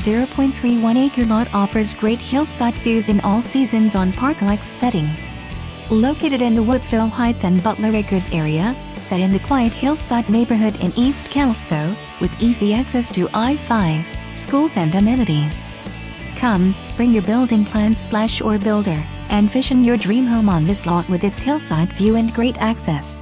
0.31 acre lot offers great hillside views in all seasons on park-like setting. Located in the Woodville Heights and Butler Acres area, set in the quiet hillside neighborhood in East Kelso, with easy access to I-5, schools and amenities. Come, bring your building plans/or builder, and vision your dream home on this lot with its hillside view and great access.